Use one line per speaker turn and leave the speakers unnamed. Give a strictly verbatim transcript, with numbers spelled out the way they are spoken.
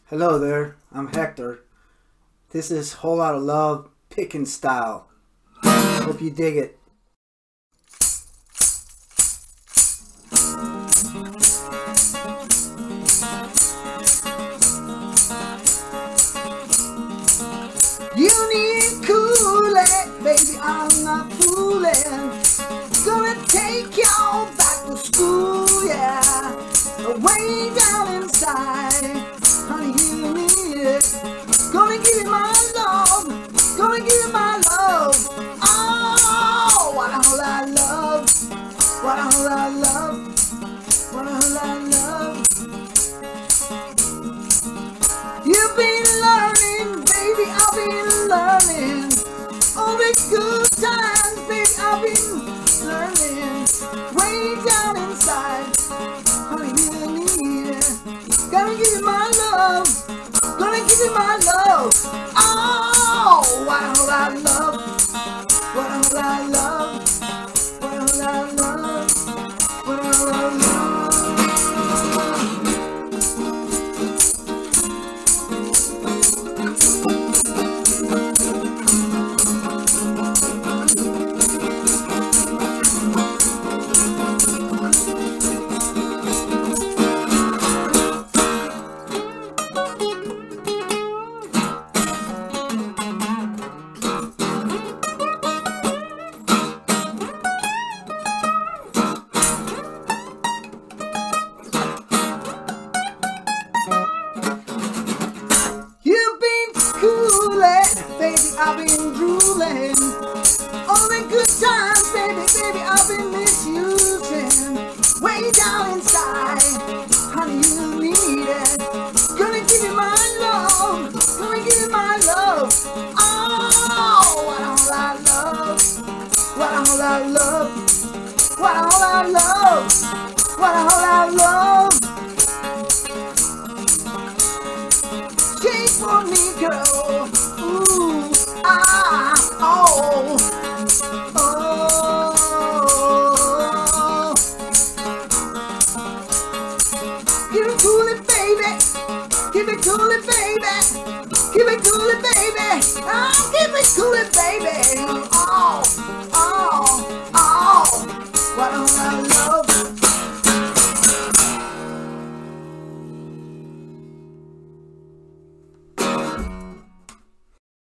Hello there, I'm Hector. This is Whole Lotta Love pickin' style. Hope you dig it. You need Kool-Aid, baby, I'm not fooling. Gonna take y'all back to school, yeah. Way down inside, honey, you need it. Gonna give you my love, gonna give you my love. Oh, what a whole lot of love, what a whole lot of love, what a whole lot of love. You've been learning, baby, I've been learning. All the good times, baby, I've been learning. Way down inside, honey, you need it. Gonna give you my love, gonna give you my love. Oh, what a whole lot of love, what a whole lot of love, what a whole lot of love, what a whole lot of love. Baby, I've been drooling. All the good times, baby, baby, I've been misusing. Way down inside, honey, you need it. Gonna give you my love, gonna give you my love. Oh, what a whole lot of love, what a whole lot of love, what a whole lot of love, what a whole lot of love. Shake for me, girl. Ooh, ah, oh, oh. Give it to me, baby. Give it to me, baby.